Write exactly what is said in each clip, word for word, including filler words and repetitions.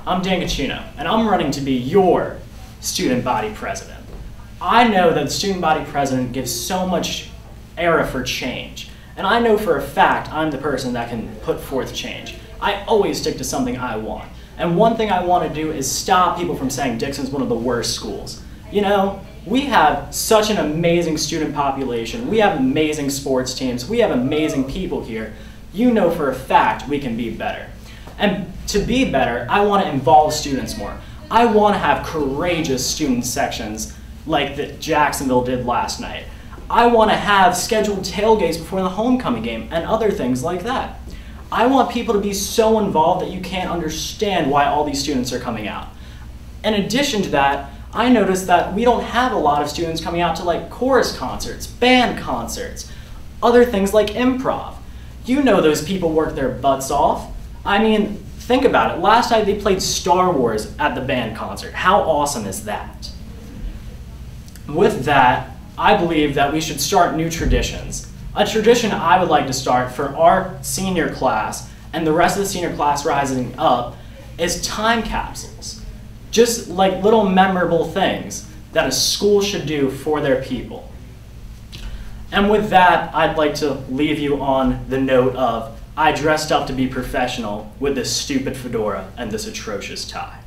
I'm Dan Caccino, and I'm running to be your student body president. I know that the student body president gives so much era for change, and I know for a fact I'm the person that can put forth change. I always stick to something I want, and one thing I want to do is stop people from saying Dixon's one of the worst schools. You know, we have such an amazing student population, we have amazing sports teams, we have amazing people here. You know for a fact we can be better. And to be better, I want to involve students more. I want to have courageous student sections like that Jacksonville did last night. I want to have scheduled tailgates before the homecoming game and other things like that. I want people to be so involved that you can't understand why all these students are coming out. In addition to that, I noticed that we don't have a lot of students coming out to like chorus concerts, band concerts, other things like improv. You know those people work their butts off. I mean, think about it. Last night they played Star Wars at the band concert. How awesome is that? With that, I believe that we should start new traditions. A tradition I would like to start for our senior class and the rest of the senior class rising up is time capsules. Just like little memorable things that a school should do for their people. And with that, I'd like to leave you on the note of I dressed up to be professional with this stupid fedora and this atrocious tie.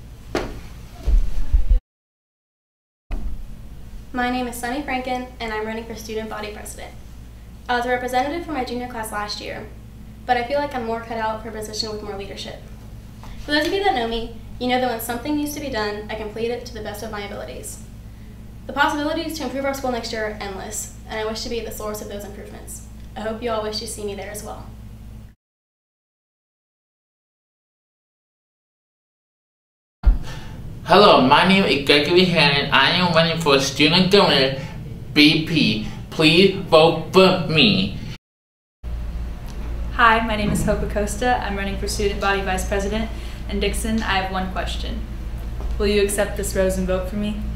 My name is Sunny Franken, and I'm running for student body president. I was a representative for my junior class last year, but I feel like I'm more cut out for a position with more leadership. For those of you that know me, you know that when something needs to be done, I complete it to the best of my abilities. The possibilities to improve our school next year are endless, and I wish to be the source of those improvements. I hope you all wish to see me there as well. Hello, my name is Gregory Hannon. I am running for student governor, B P. Please vote for me. Hi, my name is Hope Acosta. I'm running for student body vice president. And Dixon, I have one question. Will you accept this rose and vote for me?